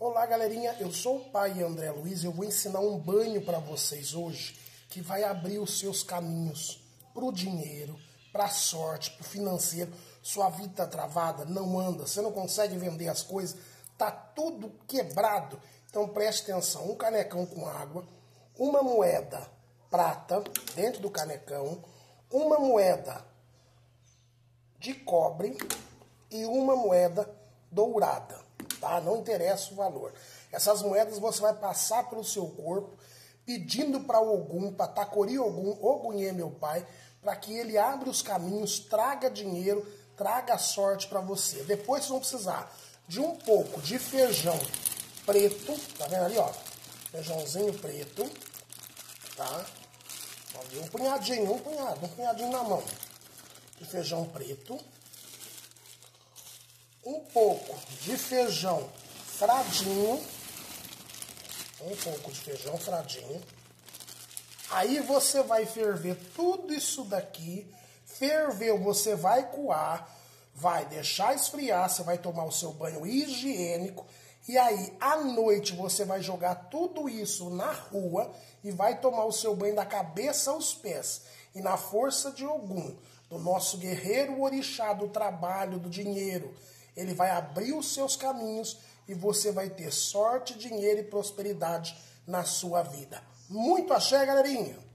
Olá galerinha, eu sou o pai André Luiz e eu vou ensinar um banho para vocês hoje que vai abrir os seus caminhos para o dinheiro, para a sorte, para o financeiro. Sua vida está travada, não anda, você não consegue vender as coisas, tá tudo quebrado. Então preste atenção, um canecão com água, uma moeda prata dentro do canecão, uma moeda de cobre e uma moeda dourada, tá? Não interessa o valor. Essas moedas você vai passar pelo seu corpo, pedindo para Ogum, para Takori Ogum, Ogunhê meu pai, para que ele abra os caminhos, traga dinheiro, traga sorte para você. Depois vocês vão precisar de um pouco de feijão preto, tá vendo ali, ó? Feijãozinho preto, tá? Um punhadinho na mão de feijão preto. Um pouco de feijão fradinho. Aí você vai ferver tudo isso daqui. Ferveu, você vai coar, vai deixar esfriar, você vai tomar o seu banho higiênico. E aí, à noite, você vai jogar tudo isso na rua e vai tomar o seu banho da cabeça aos pés. E na força de Ogum, do nosso guerreiro orixá do trabalho, do dinheiro, ele vai abrir os seus caminhos e você vai ter sorte, dinheiro e prosperidade na sua vida. Muito axé, galerinha!